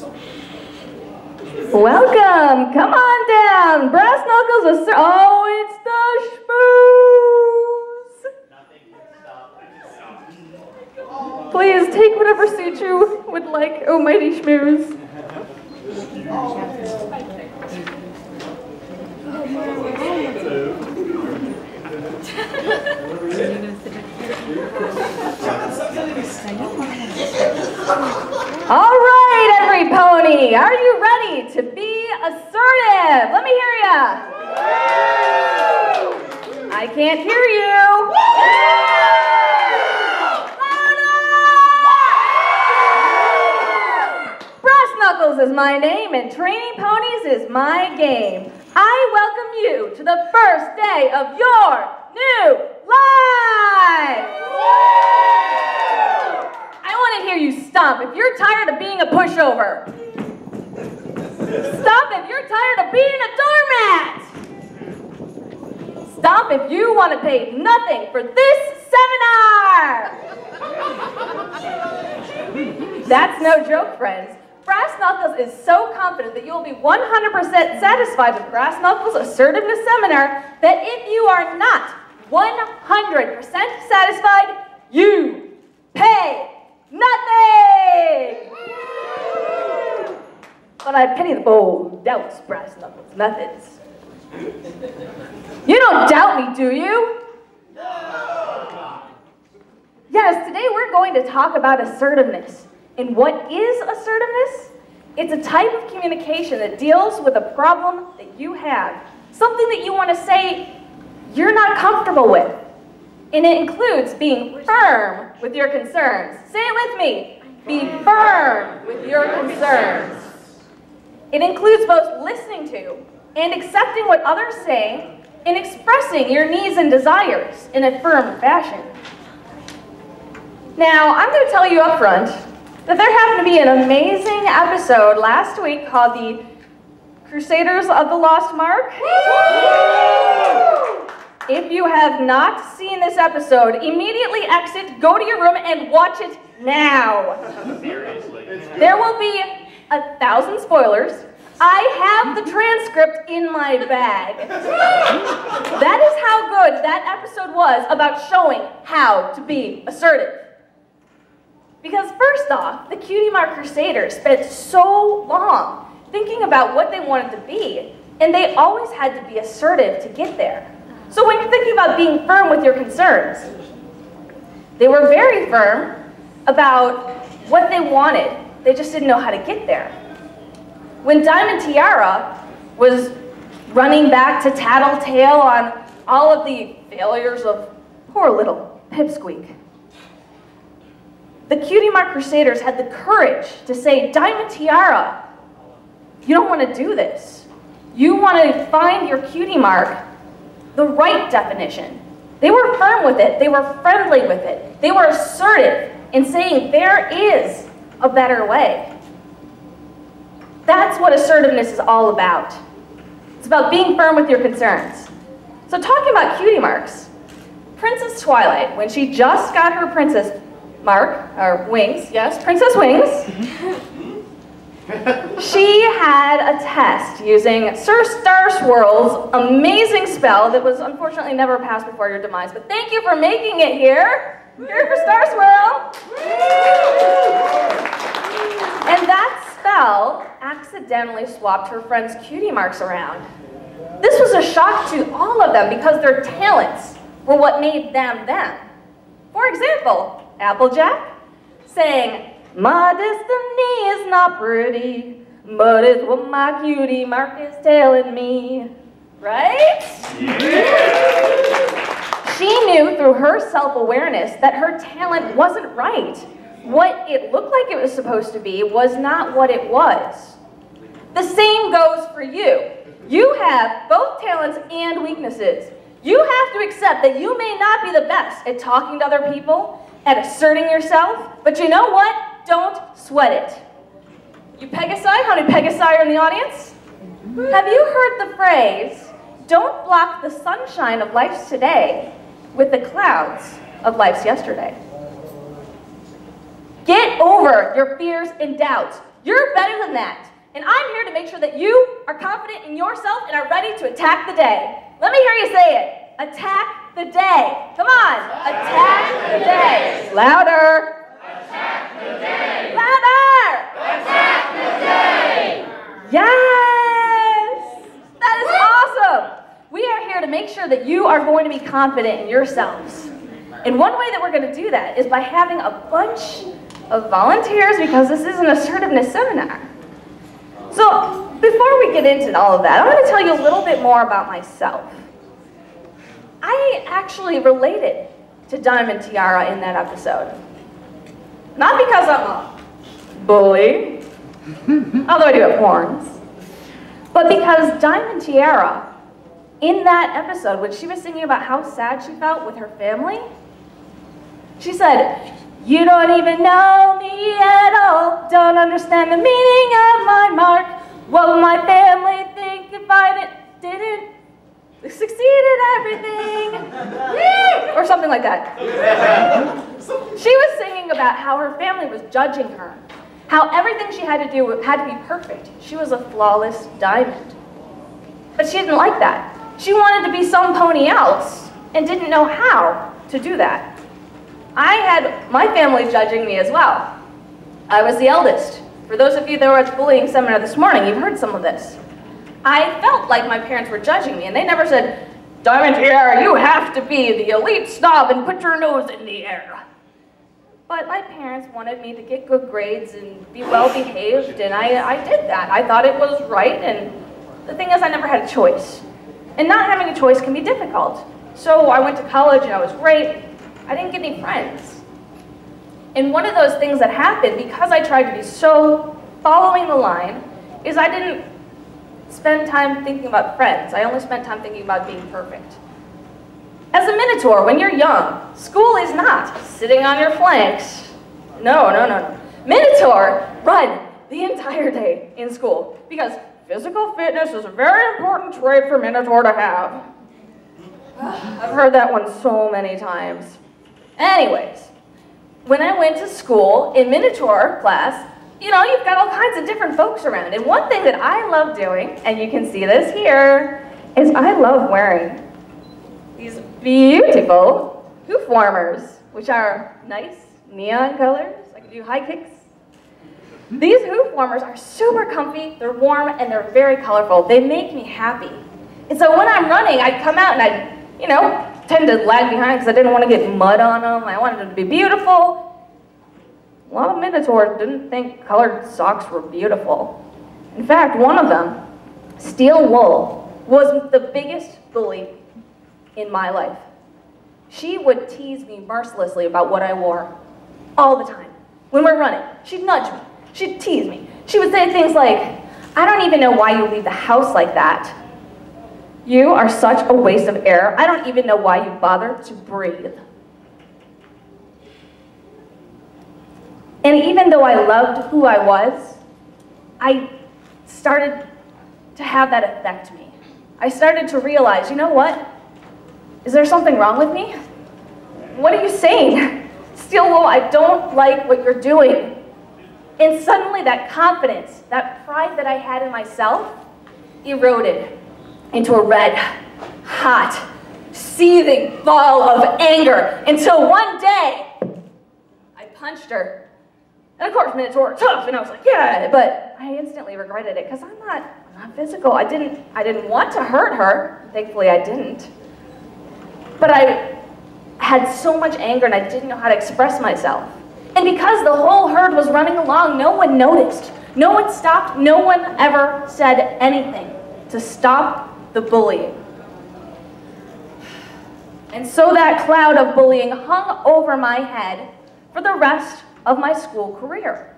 Welcome, come on down. Brass knuckles, oh, it's the schmooze. Please take whatever suit you would like, oh mighty schmooze. All right, every pony, are you ready to be assertive? Let me hear ya. I can't hear you. Brass knuckles is my name and training ponies is my game. I welcome you to the first day of your new life. I want to hear you stomp if you're tired of being a pushover. Stomp if you're tired of being a doormat. Stomp if you want to pay nothing for this seminar. That's no joke, friends. Brass Knuckles is so confident that you'll be 100% satisfied with Brass Knuckles' Assertiveness Seminar that if you are not 100% satisfied, you pay nothing! But I pity the bold doubts Brass Knuckles' methods. You don't doubt me, do you? Yes, today we're going to talk about assertiveness. And what is assertiveness? It's a type of communication that deals with a problem that you have, something that you want to say you're not comfortable with. And it includes being firm with your concerns. Say it with me. Be firm with your concerns. It includes both listening to and accepting what others say and expressing your needs and desires in a firm fashion. Now, I'm going to tell you up front that there happened to be an amazing episode last week called the Crusaders of the Lost Mark. If you have not seen this episode, immediately exit, go to your room, and watch it now. Seriously. There will be 1,000 spoilers. I have the transcript in my bag. That is how good that episode was about showing how to be assertive. Because first off, the Cutie Mark Crusaders spent so long thinking about what they wanted to be, and they always had to be assertive to get there. So when you're thinking about being firm with your concerns, they were very firm about what they wanted. They just didn't know how to get there. When Diamond Tiara was running back to tattletale on all of the failures of poor little Pipsqueak, the Cutie Mark Crusaders had the courage to say, Diamond Tiara, you don't want to do this. You want to find your cutie mark the right definition. They were firm with it. They were friendly with it. They were assertive in saying there is a better way. That's what assertiveness is all about. It's about being firm with your concerns. So talking about cutie marks, Princess Twilight, when she just got her princess mark, or wings, yes, Princess Wings, she had a test using Sir Star Swirl's amazing spell that was unfortunately never passed before your demise, but thank you for making it here. Here for Star Swirl. And that spell accidentally swapped her friend's cutie marks around. This was a shock to all of them because their talents were what made them them. For example, Applejack saying, my destiny is not pretty, but it's what my cutie mark is telling me. Right? Yeah. She knew through her self-awareness that her talent wasn't right. What it looked like it was supposed to be was not what it was. The same goes for you. You have both talents and weaknesses. You have to accept that you may not be the best at talking to other people, at asserting yourself, but you know what? Don't sweat it. You Pegasi, how many Pegasi are in the audience? Have you heard the phrase, don't block the sunshine of life's today with the clouds of life's yesterday? Get over your fears and doubts. You're better than that. And I'm here to make sure that you are confident in yourself and are ready to attack the day. Let me hear you say it. Attack the day. Come on. Attack the day. Louder. Attack the day. Louder. Attack the day. Yes. That is awesome. We are here to make sure that you are going to be confident in yourselves. And one way that we're going to do that is by having a bunch of volunteers, because this is an assertiveness seminar. So before we get into all of that, I'm going to tell you a little bit more about myself. I actually related to Diamond Tiara in that episode. Not because I'm a bully, although I do have horns, but because Diamond Tiara, in that episode, when she was singing about how sad she felt with her family, she said, "You don't even know me at all, don't understand the meaning of my mark. What will my family think if I didn't succeed in everything?" Or something like that. She was singing about how her family was judging her, how everything she had to do had to be perfect. She was a flawless diamond. But she didn't like that. She wanted to be some pony else and didn't know how to do that. I had my family judging me as well. I was the eldest. For those of you that were at the bullying seminar this morning, you've heard some of this. I felt like my parents were judging me, and they never said, "Diamond Tiara, you have to be the elite snob and put your nose in the air." But my parents wanted me to get good grades and be well behaved, and I did that. I thought it was right, and the thing is, I never had a choice. And not having a choice can be difficult. So I went to college, and I was great. I didn't get any friends. And one of those things that happened, because I tried to be so following the line, is I didn't spend time thinking about friends. I only spent time thinking about being perfect. As a Minotaur, when you're young, school is not sitting on your flanks. No, no, no, no. Minotaur run the entire day in school because physical fitness is a very important trait for Minotaur to have. I've heard that one so many times. Anyways, when I went to school in Minotaur class, you know, you've got all kinds of different folks around. And one thing that I love doing, and you can see this here, is I love wearing these beautiful hoof warmers, which are nice neon colors. I can do high kicks. These hoof warmers are super comfy, they're warm, and they're very colorful. They make me happy. And so when I'm running, I come out and I, you know, tend to lag behind because I didn't want to get mud on them. I wanted them to be beautiful. A lot of Minotaurs didn't think colored socks were beautiful. In fact, one of them, Steel Wool, was the biggest bully in my life. She would tease me mercilessly about what I wore all the time. When we're running, she'd nudge me. She'd tease me. She would say things like, "I don't even know why you leave the house like that. You are such a waste of air. I don't even know why you bother to breathe." And even though I loved who I was, I started to have that affect me. I started to realize, you know what? Is there something wrong with me? What are you saying? Steel Wool, I don't like what you're doing. And suddenly that confidence, that pride that I had in myself, eroded into a red, hot, seething ball of anger until one day I punched her. And of course, Minotaur tough, and I was like, yeah, but I instantly regretted it because I'm not physical. I didn't want to hurt her. Thankfully, I didn't. But I had so much anger and I didn't know how to express myself. And because the whole herd was running along, no one noticed. No one stopped. No one ever said anything to stop the bullying. And so that cloud of bullying hung over my head for the rest of my school career.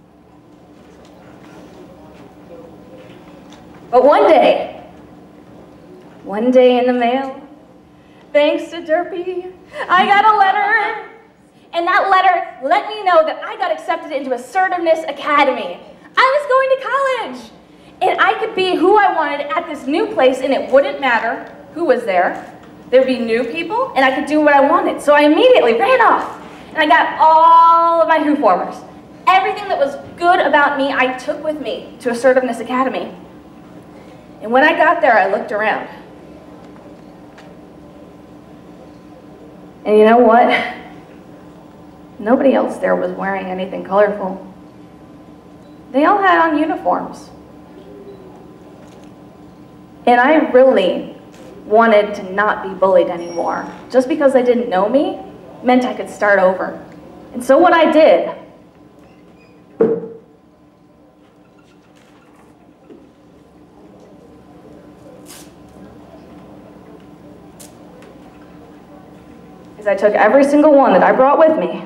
But one day in the mail, thanks to Derpy, I got a letter. And that letter let me know that I got accepted into Assertiveness Academy. I was going to college. And I could be who I wanted at this new place, and it wouldn't matter who was there. There'd be new people, and I could do what I wanted. So I immediately ran off. And I got all of my hoof warmers. everything that was good about me, I took with me to Assertiveness Academy. And when I got there, I looked around. And you know what? Nobody else there was wearing anything colorful. They all had on uniforms. And I really wanted to not be bullied anymore. Just because they didn't know me meant I could start over. And so what I did is I took every single one that I brought with me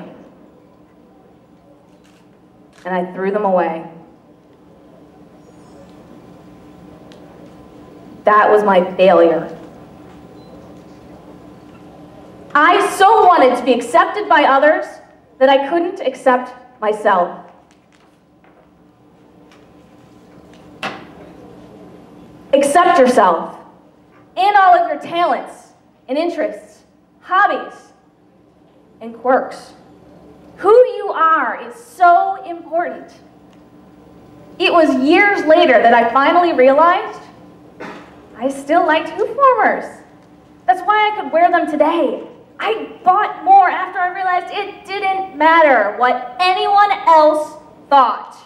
and I threw them away. That was my failure. I so wanted to be accepted by others that I couldn't accept myself. Accept yourself and all of your talents and interests, hobbies, and quirks. Who you are is so important. It was years later that I finally realized I still liked hoop warmers. That's why I could wear them today. I bought more after I realized it didn't matter what anyone else thought.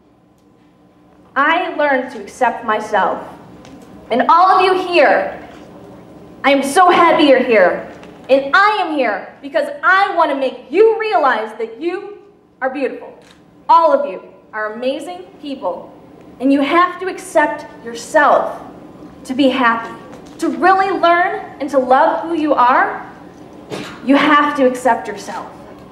I learned to accept myself. And all of you here, I am so happy you're here. And I am here because I want to make you realize that you are beautiful. All of you are amazing people. And you have to accept yourself to be happy. To really learn and to love who you are, you have to accept yourself.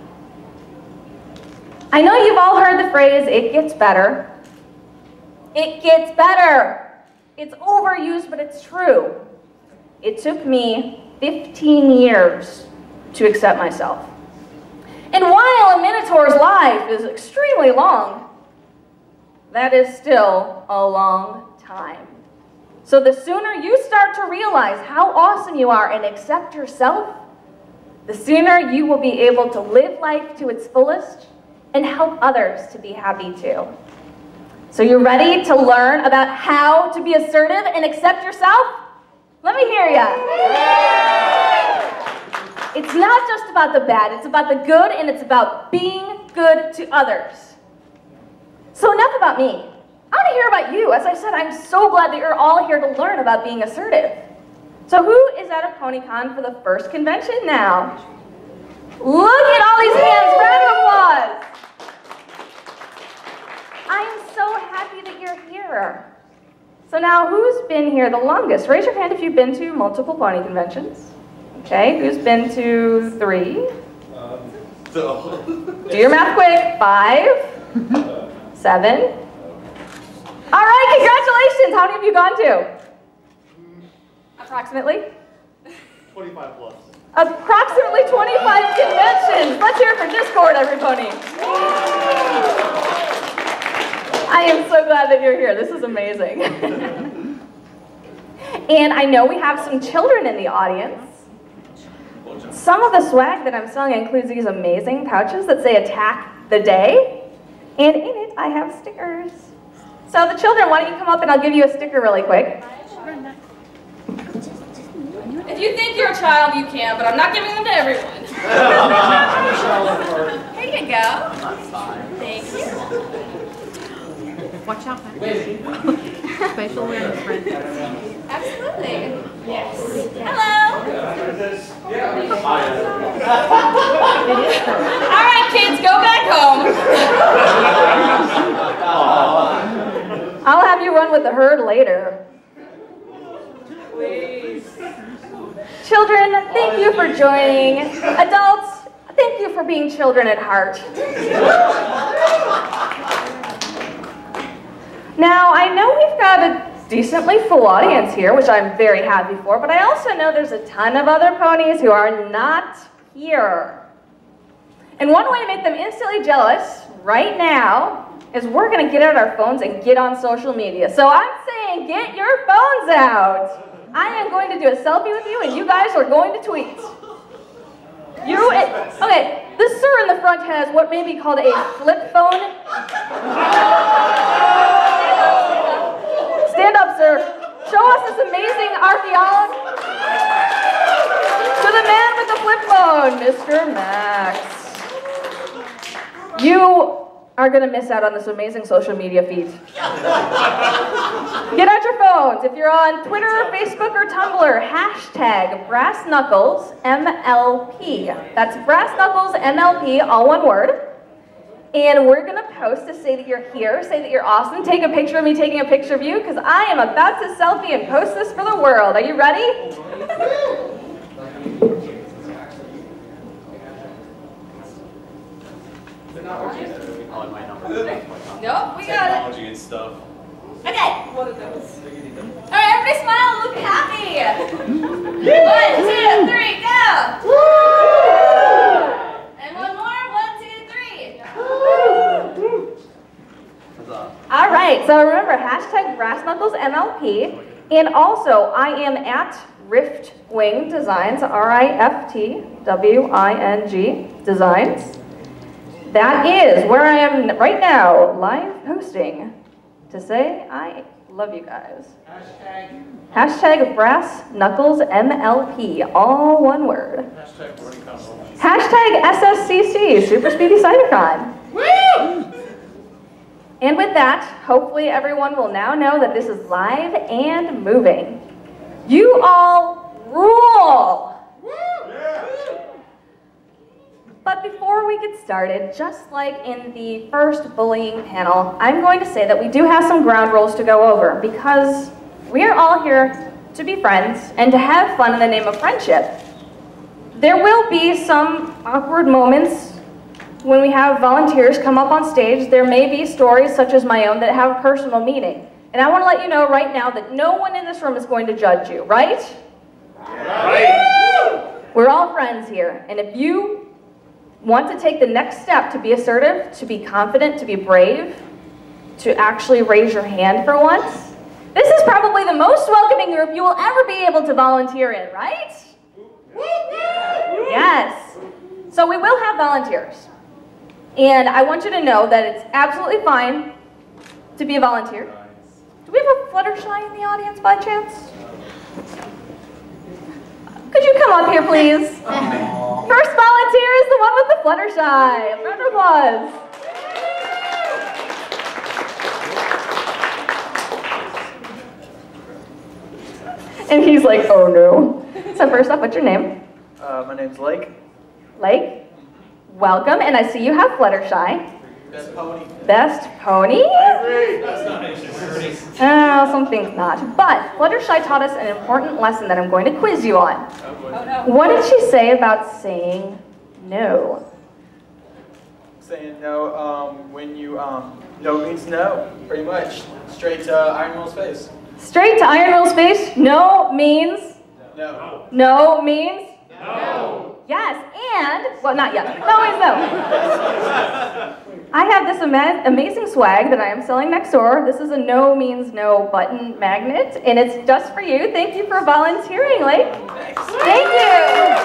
I know you've all heard the phrase, it gets better. It gets better. It's overused, but it's true. It took me 15 years to accept myself. And while a Minotaur's life is extremely long, that is still a long time. So the sooner you start to realize how awesome you are and accept yourself, the sooner you will be able to live life to its fullest and help others to be happy too. So you're ready to learn about how to be assertive and accept yourself? Let me hear ya. It's not just about the bad, it's about the good, and it's about being good to others. So enough about me. I want to hear about you. As I said, I'm so glad that you're all here to learn about being assertive. So who is at a PonyCon for the first convention now? Look at all these hands. Round of applause. I am so happy that you're here. So now, who's been here the longest? Raise your hand if you've been to multiple pony conventions. Okay, who's been to 3? Do your math quick. 5, 7. All right, congratulations. How many have you gone to? Approximately? 25 plus. Approximately 25 conventions. Let's hear it for Discord, everybody. I am so glad that you're here. This is amazing. And I know we have some children in the audience. Some of the swag that I'm selling includes these amazing pouches that say "Attack the Day," and in it I have stickers. So the children, why don't you come up and I'll give you a sticker really quick. If you think you're a child, you can, but I'm not giving them to everyone. Here you go. Thank you. Watch out, spatial awareness, friend. Absolutely. Yes. Hello. All right, kids, go back home. I'll have you run with the herd later. Please. Children, thank you for joining. Adults, thank you for being children at heart. Now, I know we've got a decently full audience here, which I'm very happy for, but I also know there's a ton of other ponies who are not here. And one way to make them instantly jealous right now is we're going to get out our phones and get on social media. So I'm saying get your phones out. I am going to do a selfie with you, and you guys are going to tweet. Okay, this sir in the front has what may be called a flip phone. Stand up, sir. Show us this amazing archaeology. To the man with the flip phone, Mr. Max. You are going to miss out on this amazing social media feed. Get out your phones. If you're on Twitter, Facebook, or Tumblr, hashtag BrassKnucklesMLP. That's BrassKnucklesMLP, all one word. And we're going to post to say that you're here, say that you're awesome. Take a picture of me taking a picture of you, because I am about to selfie and post this for the world. Are you ready? Nope, we got it. Technology and stuff. Okay. What are those? All right, everybody smile and look happy. 1, 2, 3, go. And one more. 1, 2, 3. All right. So remember, hashtag BrassKnucklesMLP, and also I am at Riftwing Designs, RIFTWING Designs. That is where I am right now, live posting to say I love you guys. Hashtag BrassKnucklesMLP, all one word. Hashtag SSCC, Super Speedy Cider. Woo! And with that, hopefully everyone will now know that this is live and moving. You all rule! But before we get started, just like in the first bullying panel, I'm going to say that we do have some ground rules to go over, because we are all here to be friends and to have fun in the name of friendship. There will be some awkward moments when we have volunteers come up on stage. There may be stories such as my own that have a personal meaning. And I want to let you know right now that no one in this room is going to judge you, right? Right. We're all friends here, and if you want to take the next step to be assertive, to be confident, to be brave, to actually raise your hand for once, this is probably the most welcoming group you will ever be able to volunteer in, right? Yes. So we will have volunteers. And I want you to know that it's absolutely fine to be a volunteer. Do we have a Fluttershy in the audience by chance? Could you come up here, please? First volunteer is the one with the Fluttershy. Round of applause. And he's like, oh no. So first off, what's your name? My name's Lake. Lake? Welcome, and I see you have Fluttershy. Best pony. Best pony? That's not it. Oh, some things not. But Fluttershy taught us an important lesson that I'm going to quiz you on. Oh, no. What did she say about saying no? Saying no, when you, no means no, pretty much. Straight to Iron Will's face. Straight to Iron Will's face, no means? No. No means? No. Yes, and, well, not yet. No means no. I have this amazing swag that I am selling next door. This is a no means no button magnet, and it's just for you. Thank you for volunteering, Lake. Thank you.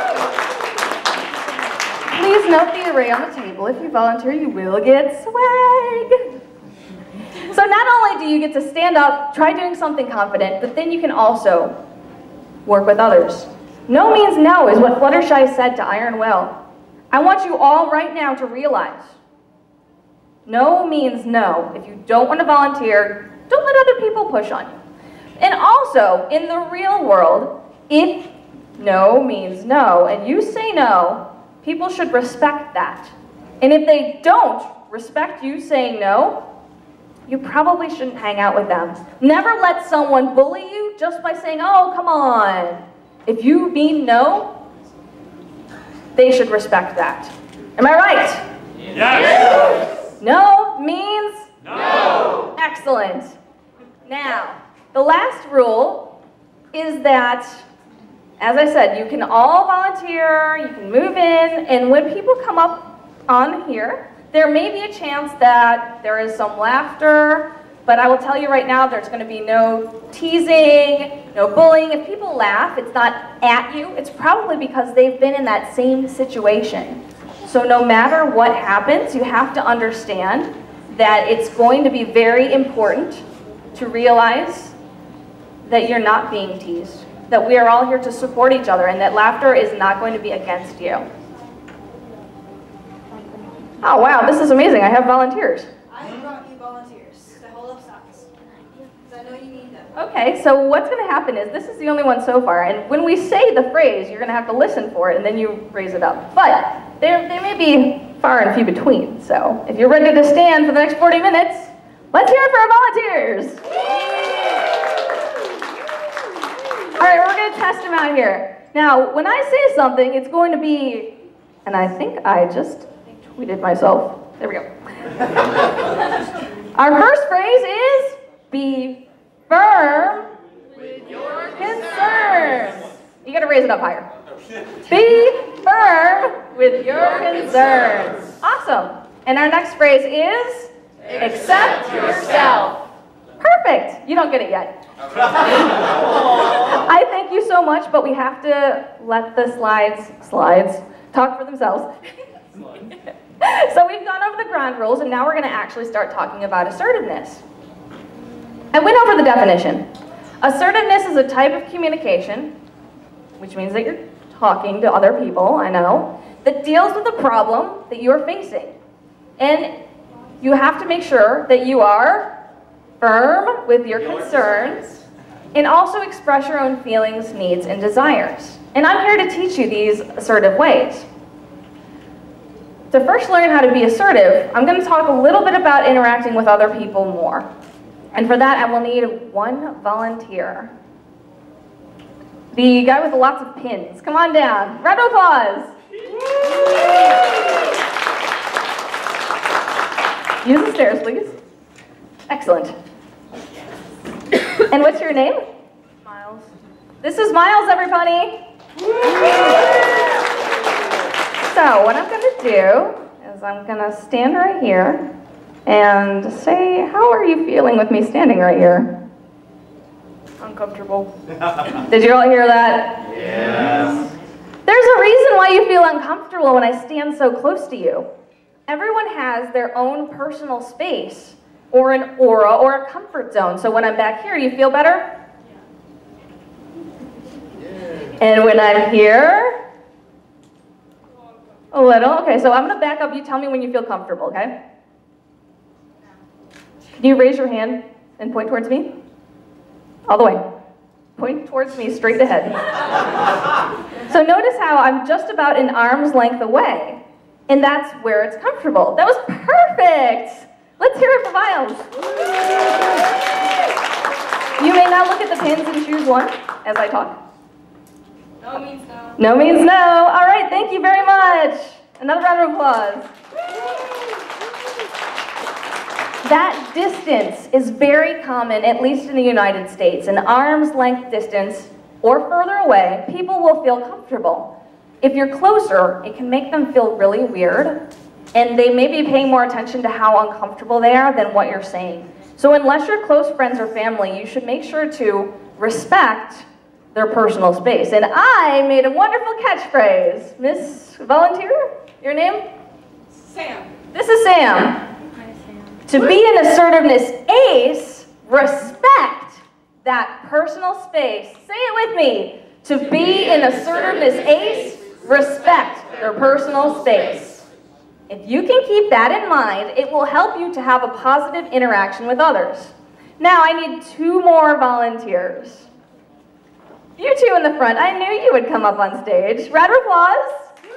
Please note the array on the table. If you volunteer, you will get swag. So not only do you get to stand up, try doing something confident, but then you can also work with others. No means no is what Fluttershy said to Iron Will. I want you all right now to realize no means no. If you don't want to volunteer, don't let other people push on you. And also, in the real world, if no means no and you say no, people should respect that. And if they don't respect you saying no, you probably shouldn't hang out with them. Never let someone bully you just by saying, oh, come on. If you mean no, they should respect that. Am I right? Yes. No means No. excellent. Now, the last rule is that, as I said, you can all volunteer, you can move in, and when people come up on here, there may be a chance that there is some laughter, But I will tell you right now, there's going to be no teasing, no bullying. If people laugh, it's not at you. It's probably because they've been in that same situation. So no matter what happens, you have to understand that it's going to be very important to realize that you're not being teased, that we are all here to support each other, and that laughter is not going to be against you. Oh wow, this is amazing. I have volunteers. I brought you volunteers to hold up signs, because I know you need them. Okay, so what's going to happen is, this is the only one so far, and when we say the phrase, you're going to have to listen for it, and then you raise it up. But they may be far and few between, so if you're ready to stand for the next 40 minutes, let's hear it for our volunteers! All right, we're going to test them out here. Now, when I say something, it's going to be, and I think I just tweeted myself. There we go. Our first phrase is, be firm with your concerns. You got to raise it up higher. Be firm with your concerns. Awesome. And our next phrase is, accept yourself. Perfect. You don't get it yet. I thank you so much, but we have to let the slides talk for themselves. So we've gone over the ground rules, and now we're going to actually start talking about assertiveness. I went over the definition. Assertiveness is a type of communication, which means that you're talking to other people, I know, that deals with a problem that you're facing. And you have to make sure that you are firm with your concerns, and also express your own feelings, needs, and desires. And I'm here to teach you these assertive ways. To first learn how to be assertive, I'm going to talk a little bit about interacting with other people more. And for that, I will need one volunteer. The guy with lots of pins. Come on down. Round of applause. Use the stairs, please. Excellent. And what's your name? Miles. This is Miles, everybody. So what I'm going to do is I'm going to stand right here and say, how are you feeling with me standing right here? Uncomfortable. Did you all hear that? Yes. There's a reason why you feel uncomfortable when I stand so close to you. Everyone has their own personal space, or an aura, or a comfort zone. So when I'm back here, do you feel better? Yeah. And when I'm here, a little. Okay, so I'm going to back up. You tell me when you feel comfortable, okay? Can you raise your hand and point towards me? All the way. Point towards me, straight ahead. So notice how I'm just about an arm's length away, and that's where it's comfortable. That was perfect! Let's hear it for Miles. You may now look at the pins and choose one as I talk. No means no. No means no. All right, thank you very much. Another round of applause. That distance is very common, at least in the United States. An arm's length distance or further away, people will feel comfortable. If you're closer, it can make them feel really weird, and they may be paying more attention to how uncomfortable they are than what you're saying. So unless you're close friends or family, you should make sure to respect their personal space. And I made a wonderful catchphrase. Miss Volunteer, your name? Sam. This is Sam. To be an assertiveness ace, respect that personal space. Say it with me. To be an assertiveness ace, respect their personal space. If you can keep that in mind, it will help you to have a positive interaction with others. Now I need 2 more volunteers. You 2 in the front, I knew you would come up on stage. Round of applause.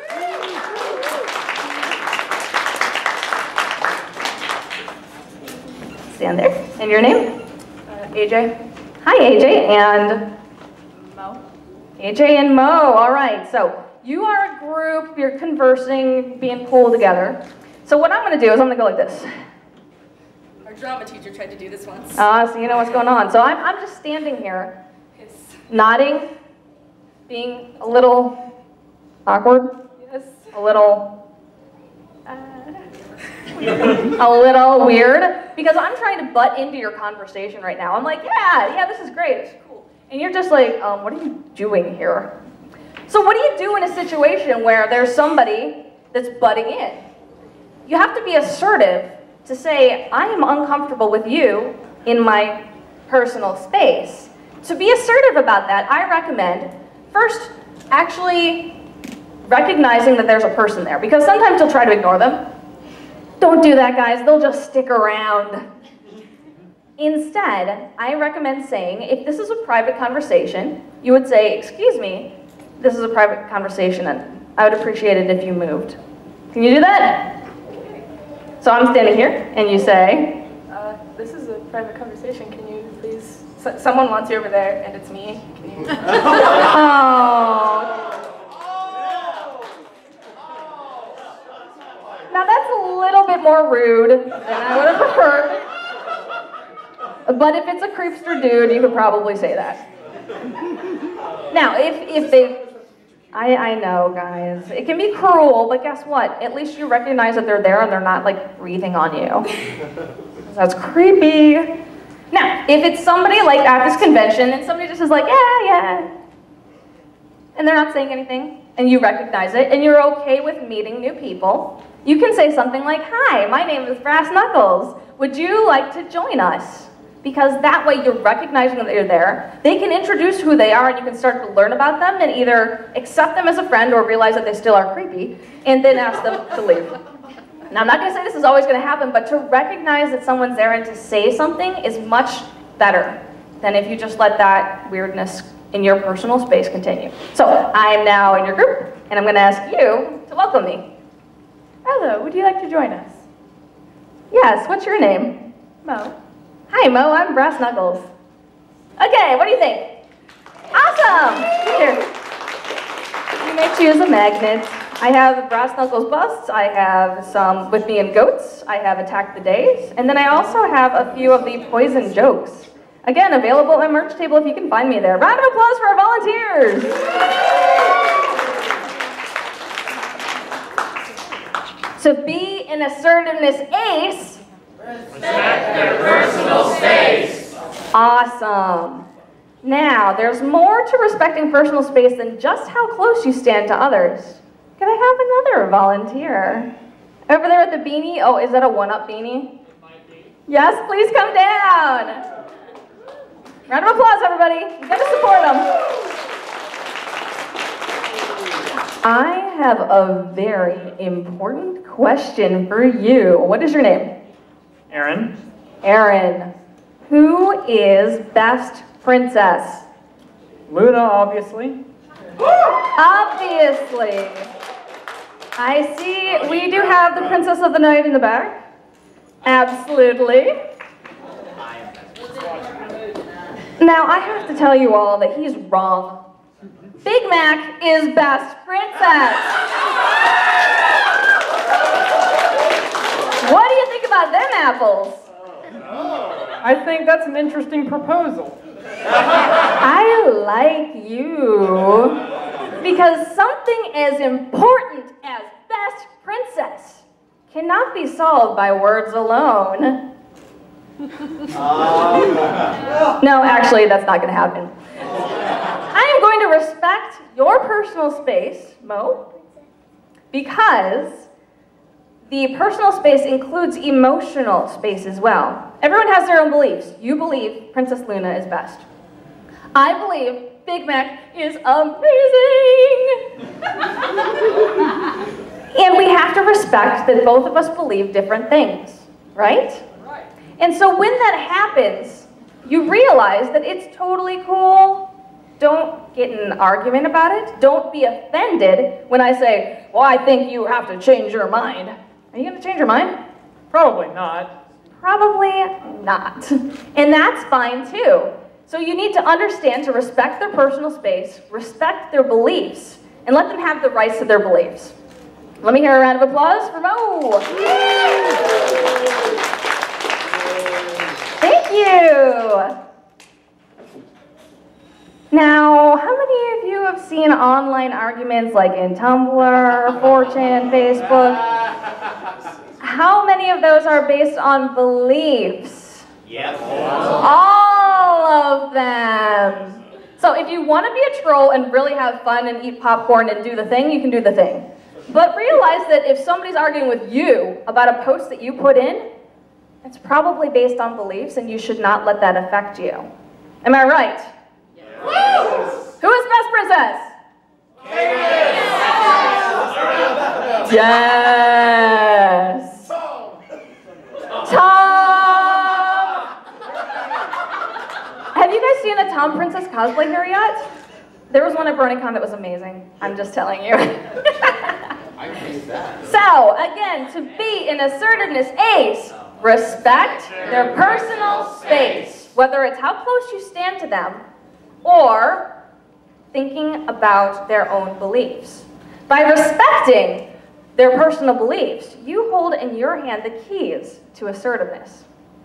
Stand there. And your name? AJ. Hi, AJ and Mo. AJ and Mo. All right. So you are a group. You're conversing, being pulled together. So what I'm going to do is I'm going to go like this. Our drama teacher tried to do this once. So you know what's going on. So I'm just standing here, nodding, being a little awkward. Yes. A little. a little weird because I'm trying to butt into your conversation right now. I'm like, yeah, this is great, it's cool. And you're just like, what are you doing here? So what do you do in a situation where there's somebody that's butting in? You have to be assertive to say, I am uncomfortable with you in my personal space. To be assertive about that, I recommend first actually recognizing that there's a person there, because sometimes you'll try to ignore them. Don't do that, guys. They'll just stick around. Instead, I recommend saying, if this is a private conversation, you would say, excuse me, this is a private conversation, and I would appreciate it if you moved. Can you do that? So I'm standing here, and you say, This is a private conversation. Can you please? Someone wants you over there, and it's me. Can you? oh. Now that's a little bit more rude than I would have preferred. But if it's a creepster dude, you could probably say that. Now, if they... I know, guys. It can be cruel, but guess what? At least you recognize that they're there and they're not, like, breathing on you. That's creepy. Now, if it's somebody, like, at this convention, and somebody just is like, yeah, and they're not saying anything, and you recognize it, and you're okay with meeting new people, you can say something like, hi, my name is Brass Knuckles. Would you like to join us? Because that way you're recognizing that you're there. They can introduce who they are and you can start to learn about them and either accept them as a friend or realize that they still are creepy and then ask them to leave. Now I'm not gonna say this is always gonna happen, but to recognize that someone's there and to say something is much better than if you just let that weirdness in your personal space continue. So I'm now in your group and I'm gonna ask you to welcome me. Hello, would you like to join us? Yes, what's your name? Mo. Hi, Mo, I'm Brass Knuckles. Okay, what do you think? Awesome! Here. You may choose a magnet. I have Brass Knuckles busts, I have some With Me and Goats, I have Attack the Days, and then I also have a few of the poison jokes. Again, available at my merch table if you can find me there. Round of applause for our volunteers! To be an assertiveness ace, Respect their personal space. awesome. Now, there's more to respecting personal space than just how close you stand to others. Can I have another volunteer? Over there with the beanie. Oh, is that a one-up beanie? Yes, please come down. Round of applause, everybody. You gotta support them. I have a very important question for you. What is your name? Aaron. Aaron. Who is best princess? Luna, obviously. Obviously. I see we do have the Princess of the Night in the back. Absolutely. Now, I have to tell you all that he's wrong. Big Mac is best princess. What do you think about them apples? I think that's an interesting proposal. I like you because something as important as best princess cannot be solved by words alone. No, actually, that's not going to happen. I am going to respect your personal space, Mo, because the personal space includes emotional space as well. Everyone has their own beliefs. You believe Princess Luna is best. I believe Big Mac is amazing. And we have to respect that both of us believe different things, right? Right. And so when that happens, you realize that it's totally cool. Don't get in an argument about it. Don't be offended when I say, well, I think you have to change your mind. Are you going to change your mind? Probably not. Probably not. And that's fine too. So you need to understand to respect their personal space, respect their beliefs, and let them have the rights to their beliefs. Let me hear a round of applause for Mo. Thank you. Now, how many of you have seen online arguments like in Tumblr, 4chan, Facebook? how many of those are based on beliefs? Yes. All of them. So if you want to be a troll and really have fun and eat popcorn and do the thing, you can do the thing. But realize that if somebody's arguing with you about a post that you put in, it's probably based on beliefs, and you should not let that affect you. Am I right? Yes. Who is Best Princess? Yes. Tom. Have you guys seen a Tom Princess cosplay here yet? There was one at BronyCon that was amazing. I'm just telling you. So, again, to be an assertiveness ace, respect their personal space, whether it's how close you stand to them or thinking about their own beliefs. By respecting their personal beliefs, you hold in your hand the keys to assertiveness.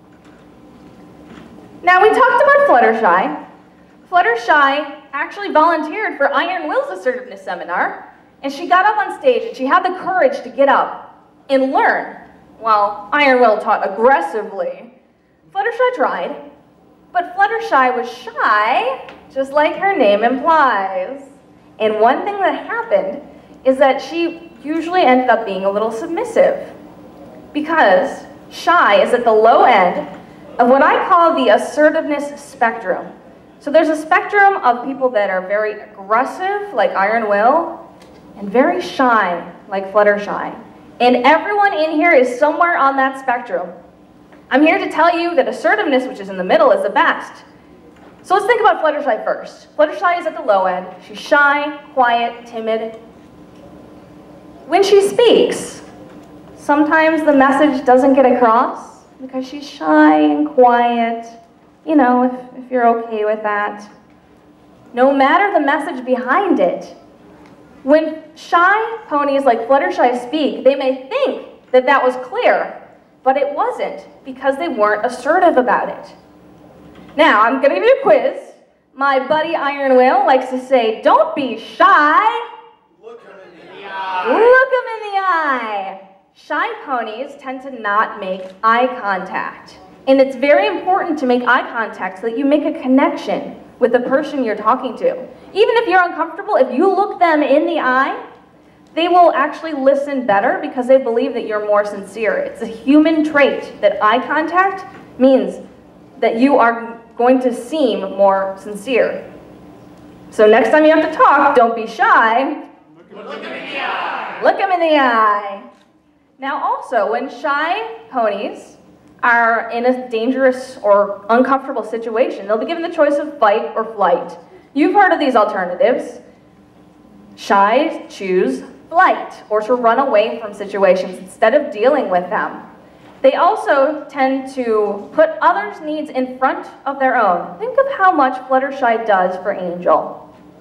Now, we talked about Fluttershy. Fluttershy actually volunteered for Iron Will's assertiveness seminar, and she got up on stage and she had the courage to get up and learn, while Iron Will taught aggressively. Fluttershy tried, but Fluttershy was shy, just like her name implies. And one thing that happened is that she usually ended up being a little submissive, because shy is at the low end of what I call the assertiveness spectrum. So there's a spectrum of people that are very aggressive, like Iron Will, and very shy, like Fluttershy. And everyone in here is somewhere on that spectrum. I'm here to tell you that assertiveness, which is in the middle, is the best. So let's think about Fluttershy first. Fluttershy is at the low end. She's shy, quiet, timid. When she speaks, sometimes the message doesn't get across because she's shy and quiet. You know, if you're okay with that. No matter the message behind it, when shy ponies like Fluttershy speak, they may think that that was clear, but it wasn't, because they weren't assertive about it. Now, I'm going to give you a quiz. My buddy Iron Will likes to say, don't be shy. Look him in the eye. Look him in the eye. Shy ponies tend to not make eye contact. And it's very important to make eye contact so that you make a connection with the person you're talking to. Even if you're uncomfortable, if you look them in the eye, they will actually listen better because they believe that you're more sincere. It's a human trait that eye contact means that you are going to seem more sincere. So next time you have to talk, don't be shy. Look him in the eye. Look him in the eye. Now also, when shy ponies are in a dangerous or uncomfortable situation, they'll be given the choice of fight or flight. You've heard of these alternatives. Shy choose flight, or to run away from situations instead of dealing with them. They also tend to put others' needs in front of their own. Think of how much Fluttershy does for Angel.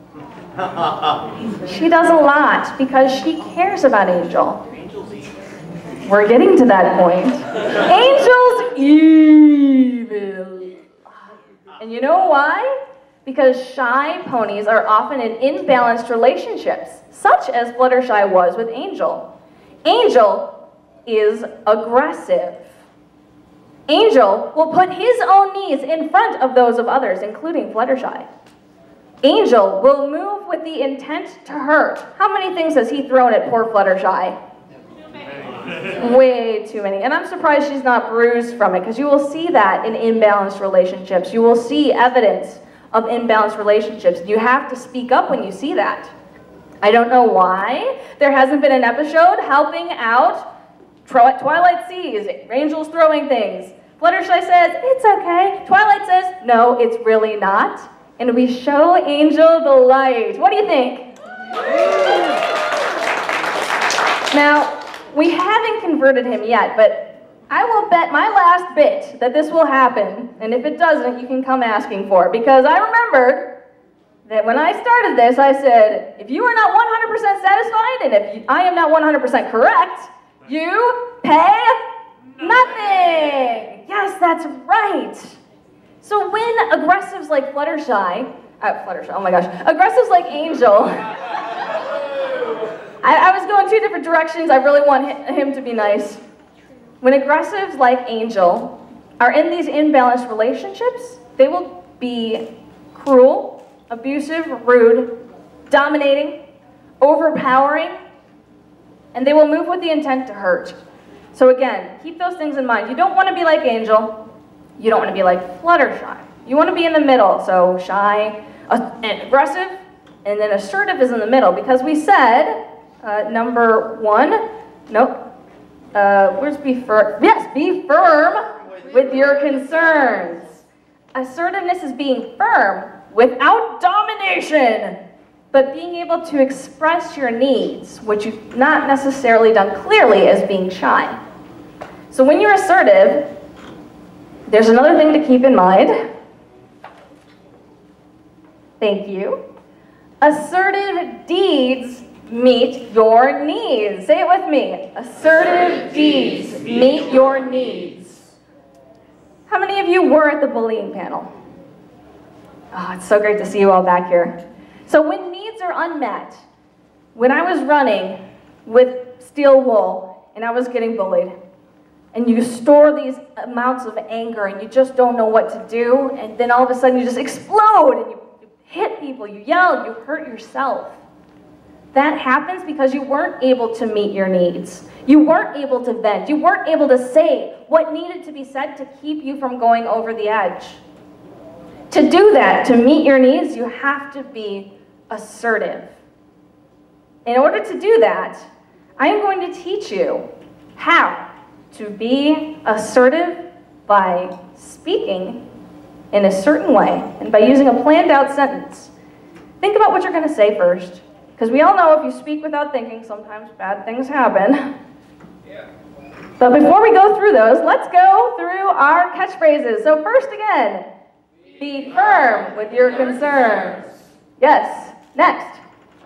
She does a lot because she cares about Angel. We're getting to that point. Angel's evil. And you know why? Because shy ponies are often in imbalanced relationships, such as Fluttershy was with Angel. Angel is aggressive. Angel will put his own needs in front of those of others, including Fluttershy. Angel will move with the intent to hurt. How many things has he thrown at poor Fluttershy? Way too many. And I'm surprised she's not bruised from it, because you will see that in imbalanced relationships. You will see evidence of imbalanced relationships. You have to speak up when you see that. I don't know why there hasn't been an episode helping out Twilight sees Angel's throwing things. Fluttershy says, it's okay. Twilight says, no, it's really not. And we show Angel the light. What do you think? Now, we haven't converted him yet, but I will bet my last bit that this will happen. And if it doesn't, you can come asking for it. Because I remembered that when I started this, I said, if you are not 100% satisfied, and if I am not 100% correct, you pay nothing. Yes, that's right. So when aggressives like Fluttershy, oh my gosh, aggressives like Angel, I was going two different directions. I really want him to be nice. When aggressives like Angel are in these imbalanced relationships, they will be cruel, abusive, rude, dominating, overpowering, and they will move with the intent to hurt. So again, keep those things in mind. You don't want to be like Angel. You don't want to be like Fluttershy. You want to be in the middle. So shy and aggressive, and then assertive is in the middle. Because we said, number one, nope. Where's be firm? Yes, be firm with your concerns. Assertiveness is being firm without domination, but being able to express your needs, which you've not necessarily done clearly as being shy. So when you're assertive, there's another thing to keep in mind. Thank you. Assertive deeds meet your needs. Say it with me. Assertive deeds meet your needs. How many of you were at the bullying panel? Oh, it's so great to see you all back here. So when needs are unmet, when I was running with steel wool and I was getting bullied, and you store these amounts of anger and you just don't know what to do, and then all of a sudden you just explode and you hit people, you yell, you hurt yourself. That happens because you weren't able to meet your needs. You weren't able to vent. You weren't able to say what needed to be said to keep you from going over the edge. To do that, to meet your needs, you have to be assertive. In order to do that, I am going to teach you how to be assertive by speaking in a certain way and by using a planned out sentence. Think about what you're going to say first, because we all know if you speak without thinking, sometimes bad things happen. Yeah. But before we go through those, let's go through our catchphrases. So first again, be firm with your concerns. Yes. Next.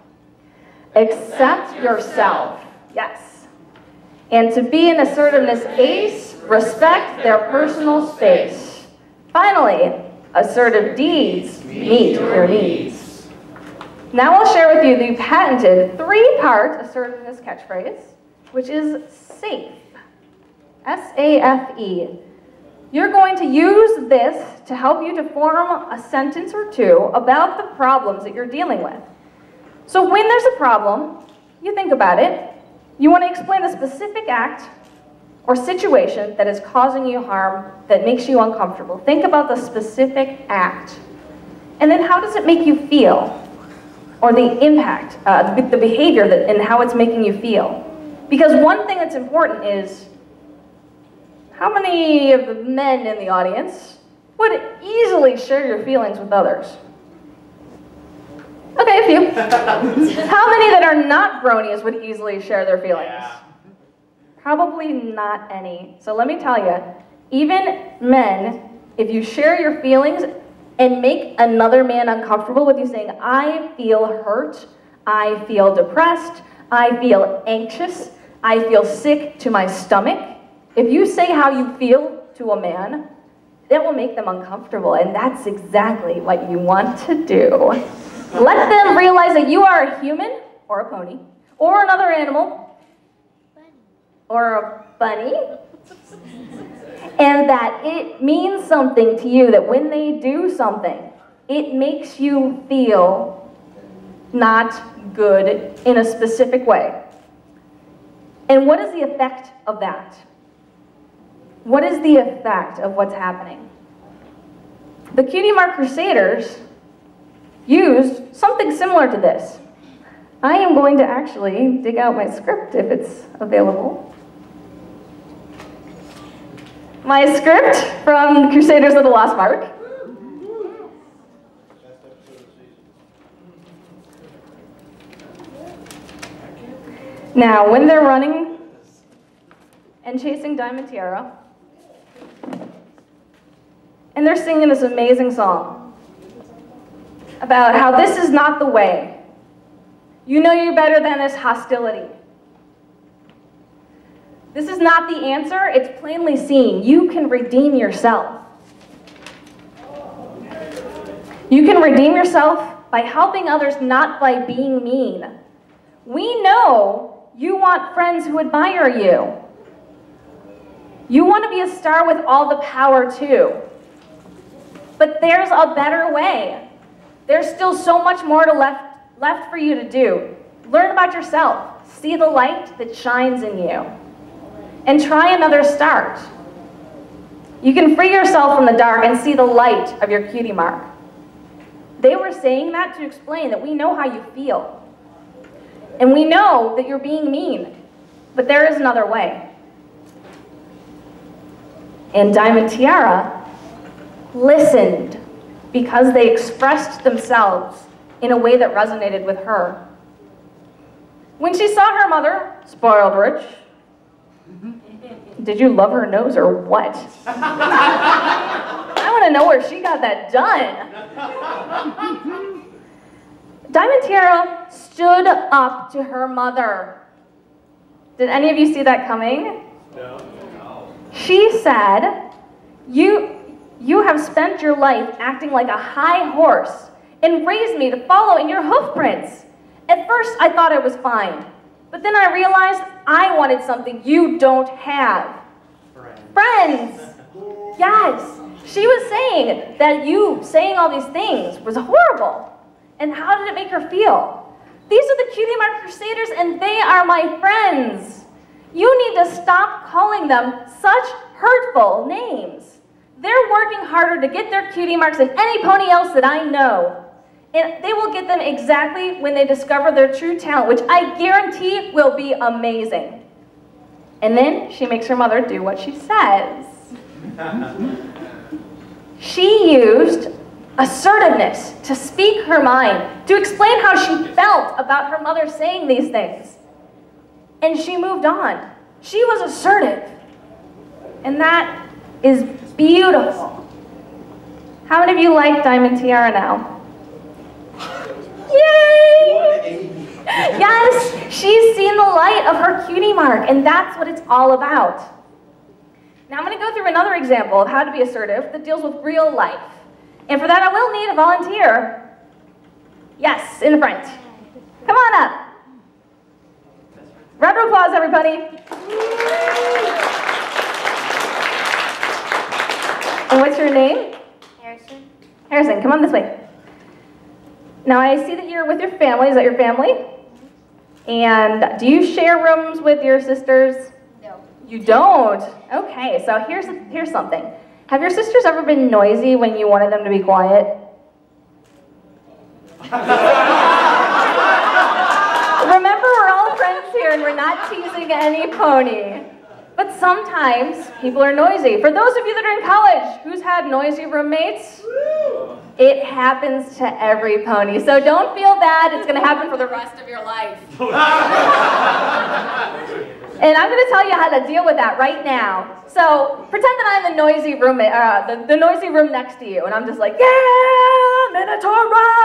Accept yourself. Yes. And to be an assertiveness ace, respect their personal space. Finally, assertive deeds meet your needs. Now I'll share with you the patented 3-part assertiveness catchphrase, which is SAFE. S-A-F-E. You're going to use this to help you to form a sentence or two about the problems that you're dealing with. So when there's a problem, you think about it. You want to explain the specific act or situation that is causing you harm, that makes you uncomfortable. Think about the specific act. And then how does it make you feel? Or the impact, the behavior and how it's making you feel. Because one thing that's important is, how many of the men in the audience would easily share your feelings with others? Okay, a few. How many that are not bronies would easily share their feelings? Yeah. Probably not any. So let me tell you, even men, if you share your feelings and make another man uncomfortable with you saying, I feel hurt, I feel depressed, I feel anxious, I feel sick to my stomach, if you say how you feel to a man, that will make them uncomfortable, and that's exactly what you want to do. Let them realize that you are a human, or a pony, or another animal, or a bunny, and that it means something to you, that when they do something, it makes you feel not good in a specific way. And what is the effect of that? What is the effect of what's happening? The Cutie Mark Crusaders used something similar to this. I am going to actually dig out my script if it's available. My script from Crusaders of the Lost Ark. Now, when they're running and chasing Diamond Tiara, and they're singing this amazing song about how this is not the way. You know you're better than this hostility. This is not the answer, it's plainly seen. You can redeem yourself. You can redeem yourself by helping others, not by being mean. We know you want friends who admire you. You want to be a star with all the power too. But there's a better way. There's still so much more left for you to do. Learn about yourself. See the light that shines in you. And try another start. You can free yourself from the dark and see the light of your cutie mark. They were saying that to explain that we know how you feel. And we know that you're being mean. But there is another way. And Diamond Tiara listened because they expressed themselves in a way that resonated with her. When she saw her mother, spoiled rich, did you love her nose or what? I want to know where she got that done. Diamond Tiara stood up to her mother. Did any of you see that coming? No. She said, you have spent your life acting like a high horse and raised me to follow in your hoof prints. At first, I thought I was fine, but then I realized I wanted something you don't have. Friends. Yes. She was saying that you saying all these things was horrible. And how did it make her feel? These are the Cutie Mark Crusaders, and they are my friends. You need to stop calling them such hurtful names. They're working harder to get their cutie marks than any pony else that I know. And they will get them exactly when they discover their true talent, which I guarantee will be amazing. And then she makes her mother do what she says. She used assertiveness to speak her mind, to explain how she felt about her mother saying these things. And she moved on. She was assertive. And that is beautiful. How many of you like Diamond Tiara now? Yay! Yes, she's seen the light of her cutie mark, and that's what it's all about. Now I'm going to go through another example of how to be assertive that deals with real life. And for that I will need a volunteer. Yes, in the front. Come on up. Round of applause, everybody. And what's your name? Harrison. Harrison, come on this way. Now I see that you're with your family. Is that your family? And do you share rooms with your sisters? No. You don't? Okay, so here's something. Have your sisters ever been noisy when you wanted them to be quiet? Remember, we're all friends here and we're not teasing any pony. But sometimes people are noisy. For those of you that are in college, who's had noisy roommates? It happens to every pony. So don't feel bad. It's going to happen for the rest of your life. And I'm going to tell you how to deal with that right now. So pretend that I'm the noisy roommate, the noisy room next to you, and I'm just like, yeah, Minotaur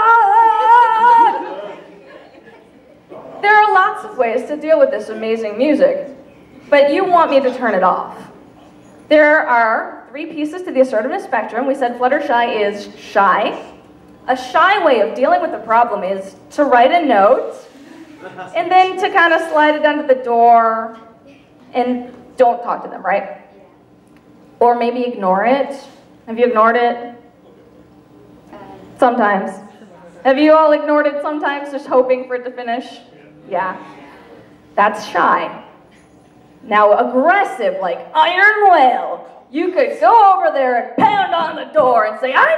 run! There are lots of ways to deal with this amazing music, but you want me to turn it off. There are 3 pieces to the assertiveness spectrum. We said Fluttershy is shy. A shy way of dealing with the problem is to write a note, and then to kind of slide it under the door, and don't talk to them, right? Or maybe ignore it. Have you ignored it? Sometimes. Have you all ignored it sometimes, just hoping for it to finish? Yeah. That's shy. Now aggressive, like Iron Whale. You could go over there and pound on the door and say, I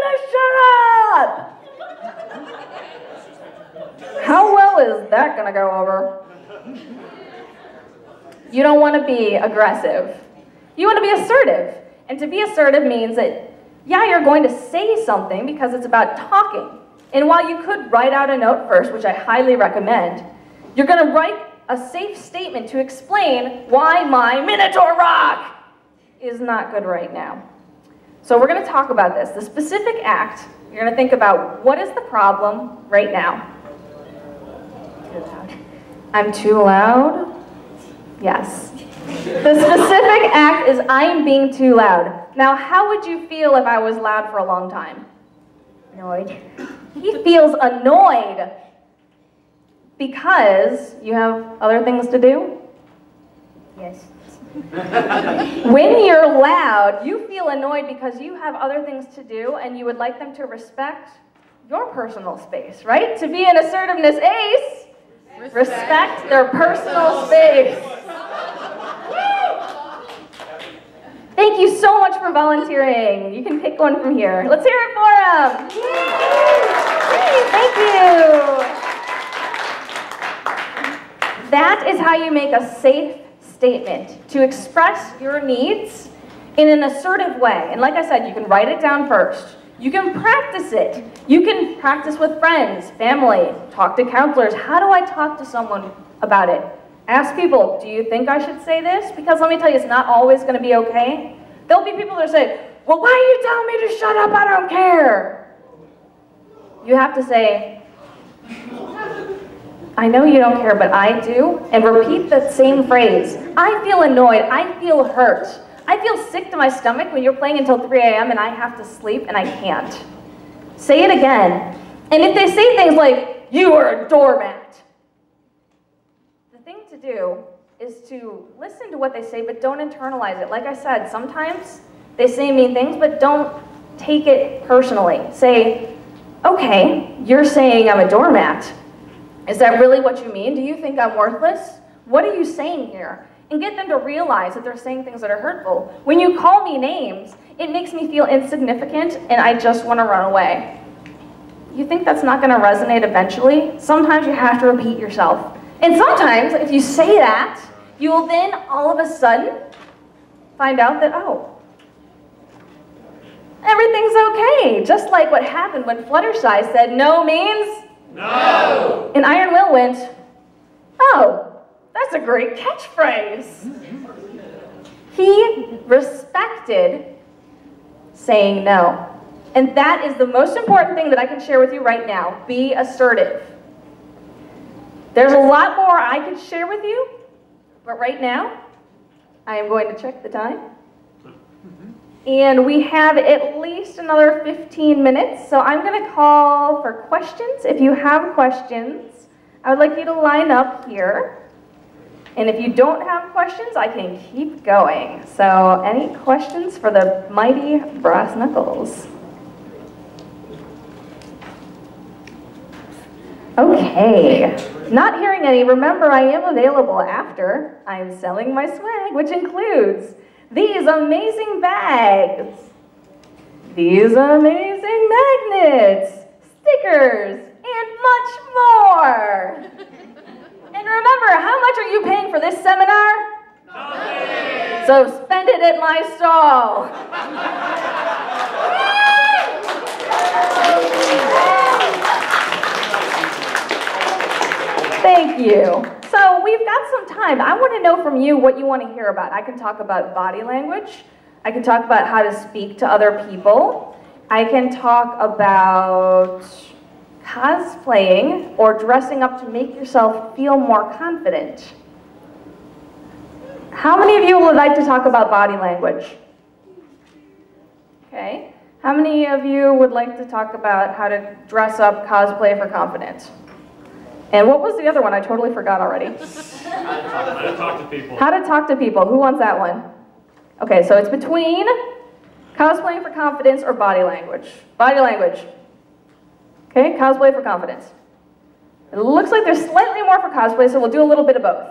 need you to shut up! How well is that gonna go over? You don't want to be aggressive. You want to be assertive. And to be assertive means that, yeah, you're going to say something because it's about talking. And while you could write out a note first, which I highly recommend, you're going to write a safe statement to explain why my Minotaur rock is not good right now. So we're going to talk about this. The specific act, you're going to think about what is the problem right now. I'm too loud? Yes. The specific act is I'm being too loud. Now, how would you feel if I was loud for a long time? Annoyed. He feels annoyed because you have other things to do? Yes. When you're loud, you feel annoyed because you have other things to do and you would like them to respect your personal space, right? To be an assertiveness ace, respect their personal space. Thank you so much for volunteering. You can pick one from here. Let's hear it for them. Yay, thank you. That is how you make a safe statement, to express your needs in an assertive way. And like I said, you can write it down first. You can practice it. You can practice with friends, family, talk to counselors. How do I talk to someone about it? Ask people, do you think I should say this? Because let me tell you, it's not always going to be okay. There'll be people that say, well, why are you telling me to shut up? I don't care. You have to say, I know you don't care, but I do. And repeat that same phrase. I feel annoyed. I feel hurt. I feel sick to my stomach when you're playing until 3 a.m. and I have to sleep and I can't. Say it again. And if they say things like, you are a doormat, the thing to do is to listen to what they say, but don't internalize it. Like I said, sometimes they say mean things, but don't take it personally. Say, okay, you're saying I'm a doormat. Is that really what you mean? Do you think I'm worthless? What are you saying here? And get them to realize that they're saying things that are hurtful. When you call me names, it makes me feel insignificant and I just want to run away. You think that's not going to resonate eventually? Sometimes you have to repeat yourself. And sometimes, if you say that, you will then all of a sudden find out that, oh, everything's okay. Just like what happened when Fluttershy said no means no. And Iron Will went, oh, that's a great catchphrase. He respected saying no. And that is the most important thing that I can share with you right now. Be assertive. There's a lot more I could share with you, but right now, I am going to check the time. And we have at least another 15 minutes, so I'm going to call for questions. If you have questions, I would like you to line up here. And if you don't have questions, I can keep going. So any questions for the mighty brass knuckles? Okay, not hearing any. Remember, I am available after. I am selling my swag, which includes these amazing bags, these amazing magnets, stickers, and much more. And remember, how much are you paying for this seminar? Nothing. So spend it at my stall. Thank you. So we've got some time. I want to know from you what you want to hear about. I can talk about body language. I can talk about how to speak to other people. I can talk about cosplaying or dressing up to make yourself feel more confident. How many of you would like to talk about body language? Okay. How many of you would like to talk about how to dress up, cosplay for confidence? And what was the other one? I totally forgot already. How to talk to people. How to talk to people. Who wants that one? Okay, so it's between cosplaying for confidence or body language. Body language. Okay, cosplay for confidence. It looks like there's slightly more for cosplay, so we'll do a little bit of both.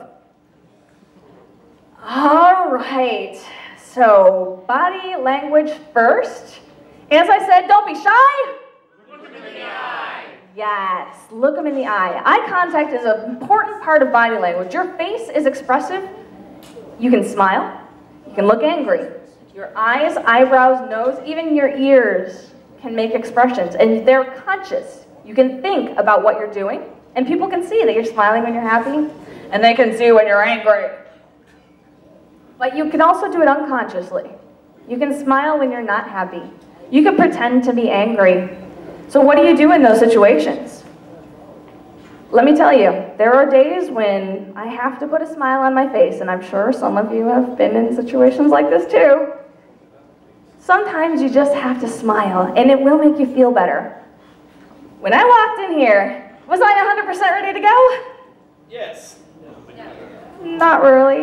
All right, so body language first. As I said, don't be shy. Look them in the eye. Yes, look them in the eye. Eye contact is an important part of body language. Your face is expressive. You can smile. You can look angry. Your eyes, eyebrows, nose, even your ears can make expressions, and they're conscious. You can think about what you're doing, and people can see that you're smiling when you're happy, and they can see when you're angry. But you can also do it unconsciously. You can smile when you're not happy. You can pretend to be angry. So what do you do in those situations? Let me tell you, there are days when I have to put a smile on my face, and I'm sure some of you have been in situations like this too. Sometimes you just have to smile, and it will make you feel better. When I walked in here, was I 100% ready to go? Yes. Not really.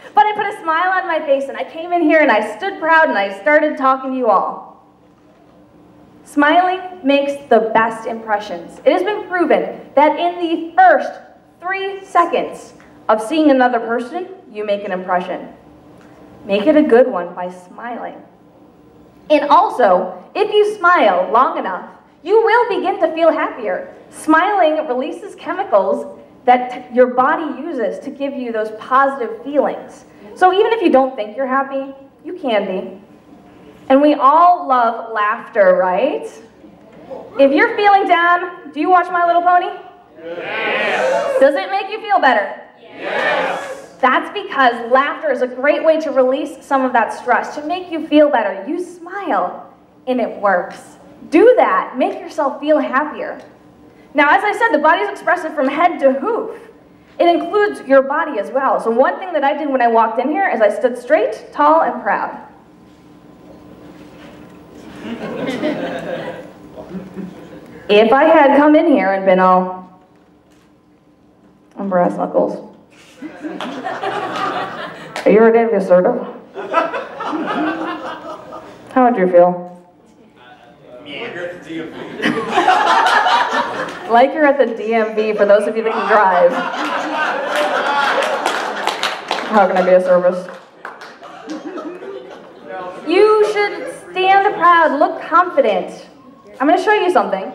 But I put a smile on my face and I came in here and I stood proud and I started talking to you all. Smiling makes the best impressions. It has been proven that in the first 3 seconds of seeing another person, you make an impression. Make it a good one by smiling. And also, if you smile long enough, you will begin to feel happier. Smiling releases chemicals that your body uses to give you those positive feelings. So even if you don't think you're happy, you can be. And we all love laughter, right? If you're feeling down, do you watch My Little Pony? Yes. Does it make you feel better? Yes. That's because laughter is a great way to release some of that stress, to make you feel better. You smile, and it works. Do that. Make yourself feel happier. Now, as I said, the body's expressive from head to hoof. It includes your body as well. So one thing that I did when I walked in here is I stood straight, tall, and proud. If I had come in here and been all on brass knuckles, are you ready to be assertive? How would you feel? Like you're at the DMV for those of you that can drive. How can I be of service? You should stand proud, look confident. I'm going to show you something.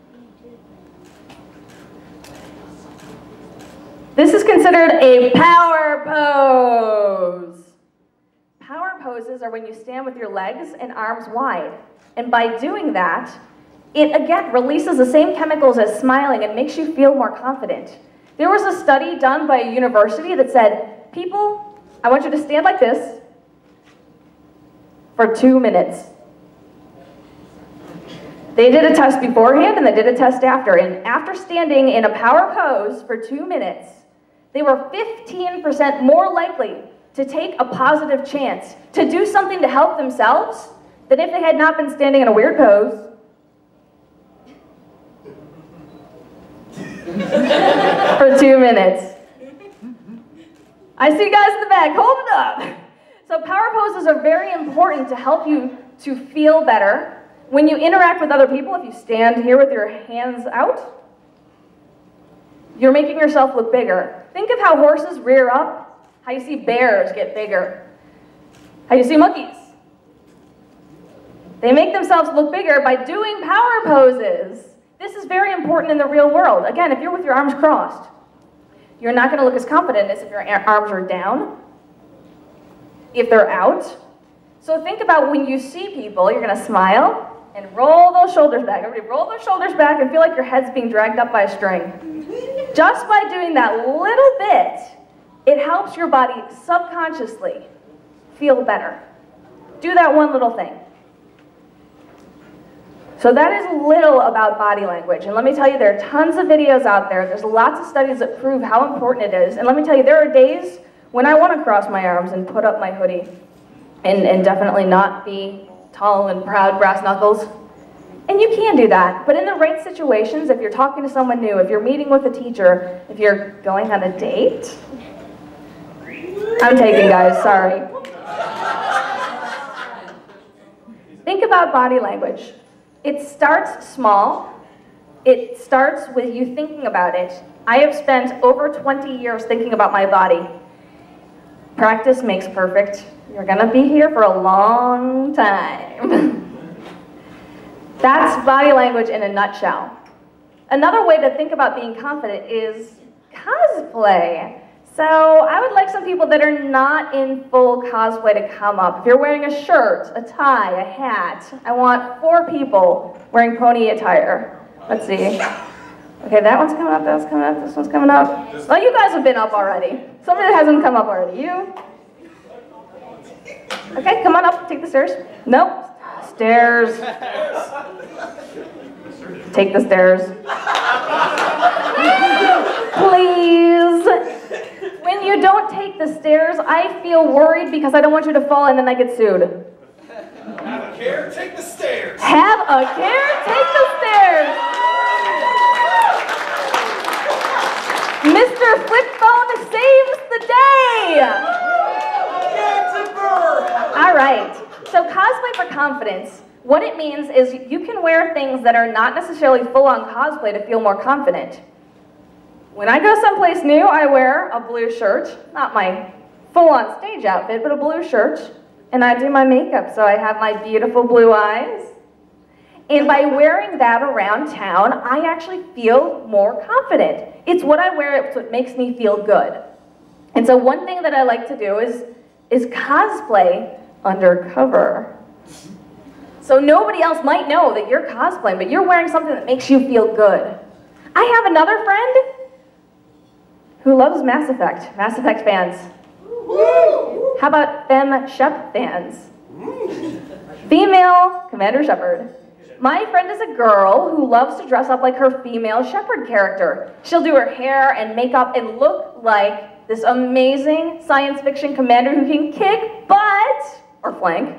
This is considered a power pose. Power poses are when you stand with your legs and arms wide. And by doing that, it again releases the same chemicals as smiling and makes you feel more confident. There was a study done by a university that said, people, I want you to stand like this for 2 minutes. They did a test beforehand and they did a test after. And after standing in a power pose for 2 minutes, they were 15% more likely to take a positive chance to do something to help themselves than if they had not been standing in a weird pose for 2 minutes. I see you guys in the back, hold it up. So power poses are very important to help you to feel better. When you interact with other people, if you stand here with your hands out, you're making yourself look bigger. Think of how horses rear up, how you see bears get bigger, how you see monkeys. They make themselves look bigger by doing power poses. This is very important in the real world. Again, if you're with your arms crossed, you're not going to look as confident as if your arms are down, if they're out. So think about when you see people, you're going to smile and roll those shoulders back. Everybody roll those shoulders back and feel like your head's being dragged up by a string. Just by doing that little bit, it helps your body subconsciously feel better. Do that one little thing. So that is little about body language. And let me tell you, there are tons of videos out there. There's lots of studies that prove how important it is. And let me tell you, there are days when I want to cross my arms and put up my hoodie and definitely not be tall and proud, brass knuckles. And you can do that. But in the right situations, if you're talking to someone new, if you're meeting with a teacher, if you're going on a date, I'm taking, guys, sorry. Think about body language. It starts small. It starts with you thinking about it. I have spent over 20 years thinking about my body. Practice makes perfect. You're gonna be here for a long time. That's body language in a nutshell. Another way to think about being confident is cosplay. So I would like some people that are not in full cosplay to come up. If you're wearing a shirt, a tie, a hat, I want 4 people wearing pony attire. Let's see. Okay, that one's coming up, that's coming up, this one's coming up. Well, you guys have been up already. Somebody that hasn't come up already, you. Okay, come on up, take the stairs. Nope, stairs. Take the stairs. Please. When you don't take the stairs, I feel worried because I don't want you to fall and then I get sued. Have a care, take the stairs. Have a care, take the stairs. Mr. Flip Phone saves the day. confidence, what it means is you can wear things that are not necessarily full-on cosplay to feel more confident. When I go someplace new, I wear a blue shirt, not my full-on stage outfit, but a blue shirt, and I do my makeup, so I have my beautiful blue eyes. And by wearing that around town, I actually feel more confident. It's what I wear, it's what makes me feel good. And so one thing that I like to do is cosplay undercover. So nobody else might know that you're cosplaying, but you're wearing something that makes you feel good. I have another friend who loves Mass Effect fans. How about Femme Shep fans? Female Commander Shepard. My friend is a girl who loves to dress up like her female Shepard character. She'll do her hair and makeup and look like this amazing science fiction commander who can kick butt, or flank.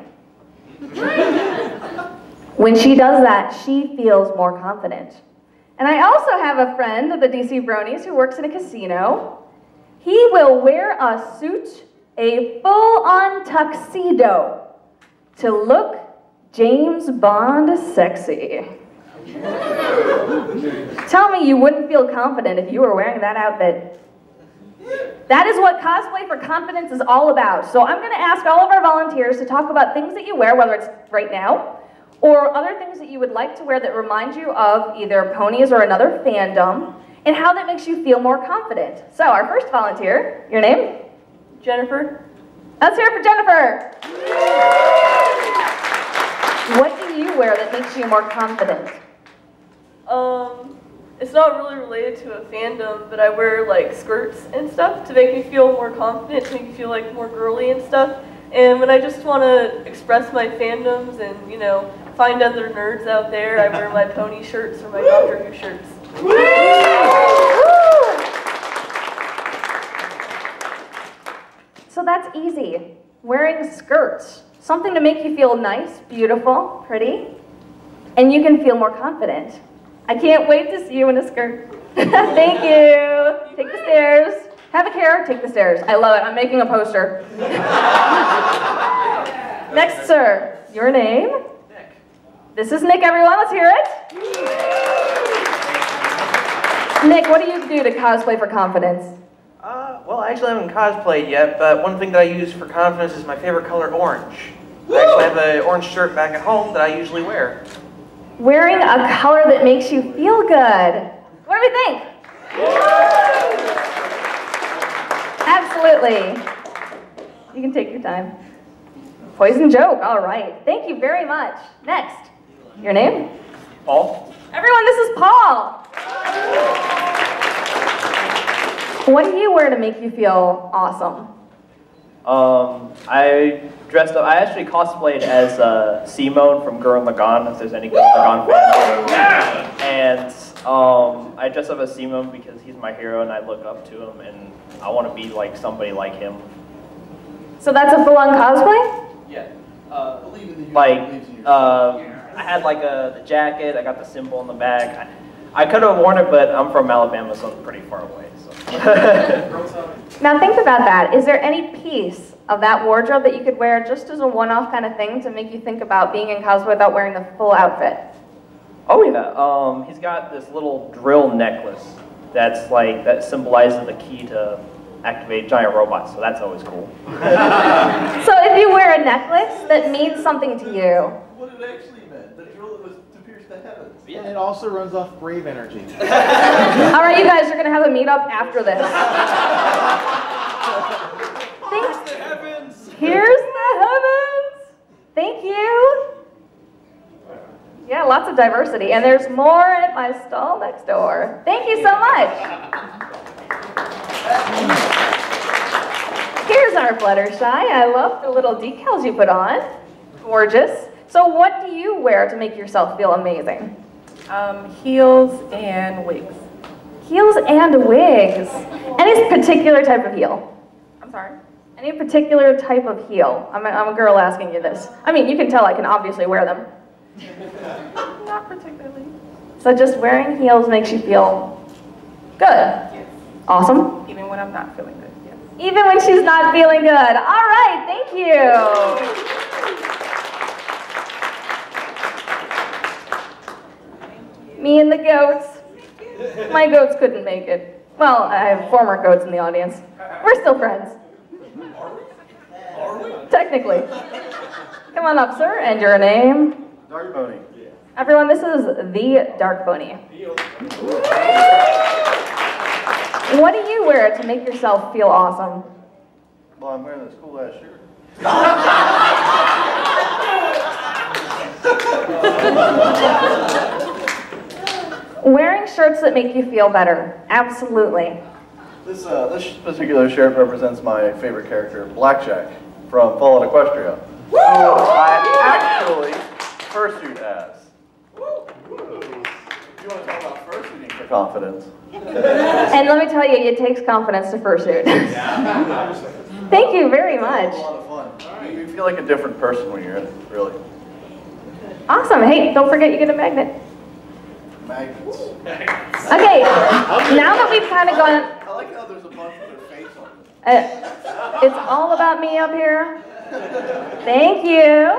When she does that, she feels more confident. And I also have a friend of the DC Bronies who works in a casino. He will wear a suit, a full-on tuxedo, to look James Bond sexy. Tell me you wouldn't feel confident if you were wearing that outfit. That is what cosplay for confidence is all about. So I'm going to ask all of our volunteers to talk about things that you wear, whether it's right now, or other things that you would like to wear that remind you of either ponies or another fandom, and how that makes you feel more confident. So our first volunteer, your name? Jennifer? Let's hear it for Jennifer. What do you wear that makes you more confident? It's not really related to a fandom, but I wear like skirts and stuff to make me feel more confident, to make me feel like more girly and stuff. And when I just want to express my fandoms and, you know, find other nerds out there, I wear my pony shirts or my Doctor Who shirts. So that's easy. Wearing skirts. Something to make you feel nice, beautiful, pretty, and you can feel more confident. I can't wait to see you in a skirt. Thank you. Take the stairs. Have a care, take the stairs. I love it. I'm making a poster. Next, sir. Your name? Nick. This is Nick, everyone. Let's hear it. Nick, what do you do to cosplay for confidence? Well, I actually haven't cosplayed yet, but one thing that I use for confidence is my favorite color, orange. I actually have an orange shirt back at home that I usually wear. Wearing a color that makes you feel good. What do we think? Absolutely. You can take your time. Poison joke, all right. Thank you very much. Next, your name? Paul? Everyone, this is Paul. What do you wear to make you feel awesome? I dressed up, I actually cosplayed as Simone from Gurren Lagann, if there's any Gurren Lagann fans. And I dressed up as Simone because he's my hero and I look up to him and I want to be like somebody like him. So that's a full-on cosplay? Yeah. I had like the jacket, I got the symbol on the back. I could have worn it, but I'm from Alabama, so I'm pretty far away. So. Now think about that. Is there any piece of that wardrobe that you could wear just as a one-off kind of thing to make you think about being in cosplay without wearing the full outfit? Oh yeah, he's got this little drill necklace that symbolizes the key to activate giant robots, so that's always cool. So if you wear a necklace that means something to you. What it actually meant, the drill was to pierce the heavens. Yeah, it also runs off brave energy. All right, you guys are going to have a meetup after this. Here's the heavens! Here's the heavens! Thank you. Yeah, lots of diversity. And there's more at my stall next door. Thank you so much. Here's our Fluttershy. I love the little decals you put on. Gorgeous. So what do you wear to make yourself feel amazing? Heels and wigs. Heels and wigs. Any particular type of heel? I'm sorry? Any particular type of heel? I'm a girl asking you this. I mean, you can tell I can obviously wear them. Not particularly. So just wearing heels makes you feel good. Yes. Awesome. Even when I'm not feeling good, yes. Even when she's not feeling good. All right, thank you. Me and the goats. My goats couldn't make it. Well, I have former goats in the audience. We're still friends. Technically. Come on up, sir, and your name? Dark Pony. Everyone, this is the Dark Pony. What do you wear to make yourself feel awesome? Well, I'm wearing this cool ass shirt. Wearing shirts that make you feel better. Absolutely. This particular shirt represents my favorite character, Blackjack, from Fall and Equestria. Who I actually fursuit as. You want to talk about fursuiting for confidence? And let me tell you, it takes confidence to fursuit. Thank you very much. It's a lot of fun. You feel like a different person when you're in it, really. Awesome. Hey, don't forget you get a magnet. Magnets. Okay, now that we've kind of gone... I like how there's a bunch with their face on it. It's all about me up here. Thank you.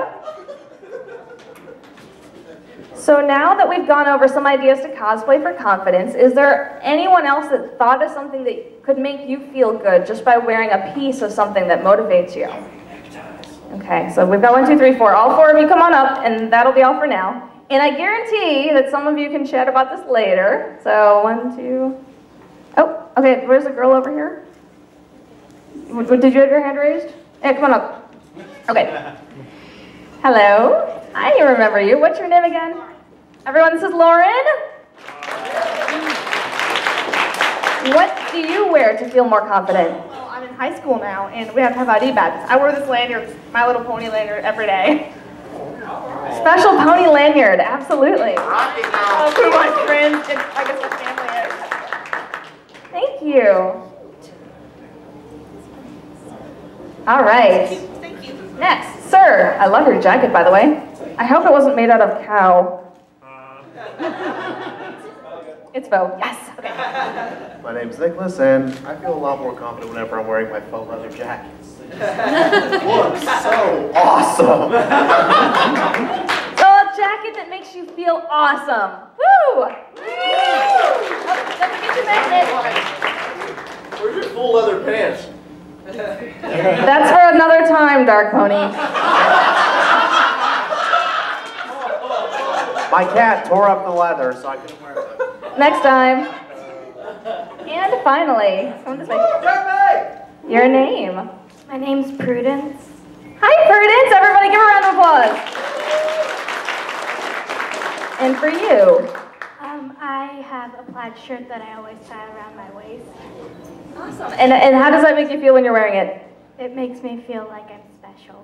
So now that we've gone over some ideas to cosplay for confidence, is there anyone else that thought of something that could make you feel good just by wearing a piece of something that motivates you? Okay, so we've got 1, 2, 3, 4. All 4 of you come on up, and that'll be all for now. And I guarantee that some of you can chat about this later. So 1, 2. Oh, okay, where's the girl over here? Did you have your hand raised? Yeah, come on up. Okay. Hello. I remember you. What's your name again? Everyone, this is Lauren. What do you wear to feel more confident? Well, I'm in high school now, and we have to have ID badges. I wear this lanyard, My Little Pony lanyard, every day. Special pony lanyard, absolutely. Who my friends and I guess my family is. Thank you. All right. Thank you. Next, sir. I love your jacket, by the way. I hope it wasn't made out of cow. It's faux. Yes. Okay. My name's Nicholas, and I feel a lot more confident whenever I'm wearing my faux leather jacket. Looks so awesome. So a jacket that makes you feel awesome. Woo! Oh, don't forget your magnet. Where's your full leather pants? That's for another time, Dark Pony. My cat tore up the leather, so I couldn't wear it. Next time. And finally, come this way. Your name. My name's Prudence. Hi, Prudence. Everybody give a round of applause. And for you. I have a plaid shirt that I always tie around my waist. Awesome. And how does that make you feel when you're wearing it? It makes me feel like I'm special.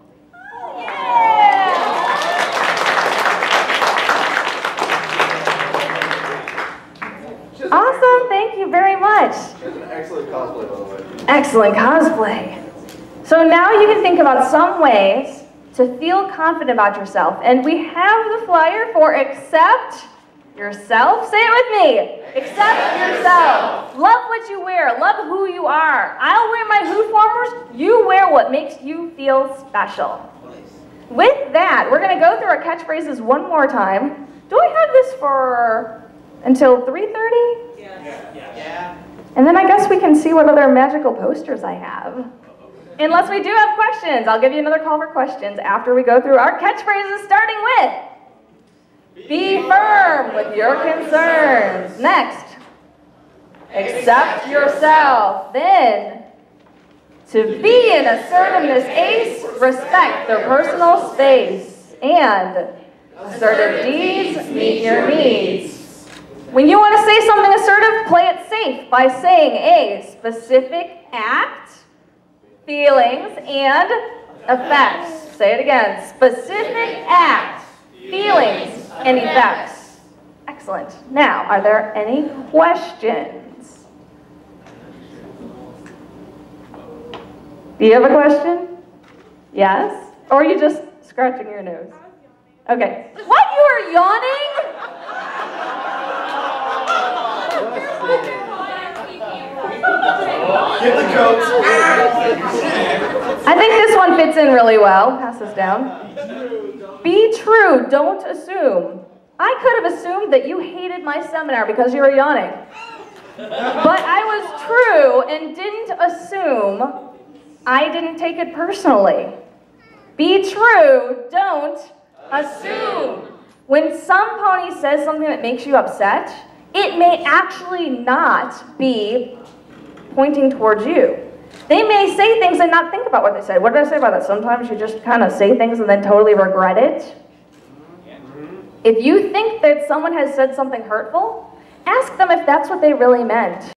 Awesome. Thank you very much. That's an excellent cosplay, by the way. Excellent cosplay. So now you can think about some ways to feel confident about yourself. And we have the flyer for accept yourself. Say it with me. Accept yourself. Love what you wear. Love who you are. I'll wear my Who formers. You wear what makes you feel special. With that, we're going to go through our catchphrases one more time. Do I have this for until 3:30? Yeah. And then I guess we can see what other magical posters I have. Unless we do have questions. I'll give you another call for questions after we go through our catchphrases, starting with be firm with your concerns. Next, accept yourself. Then, to be an assertiveness ace, respect their personal space. And assertive deeds meet your needs. When you want to say something assertive, play it safe by saying a specific act, feelings, and effects. Say it again. Specific act, feelings, and effects. Excellent. Now, are there any questions? Do you have a question? Yes? Or are you just scratching your nose? Okay. What? You are yawning? Get the coats. I think this one fits in really well. Pass this down. Be true, don't assume. I could have assumed that you hated ended my seminar because you were yawning. But I was true and didn't assume. I didn't take it personally. Be true, don't assume. When some pony says something that makes you upset, it may actually not be pointing towards you. They may say things and not think about what they said. What did I say about that? Sometimes you just kind of say things and then totally regret it. If you think that someone has said something hurtful, ask them if that's what they really meant.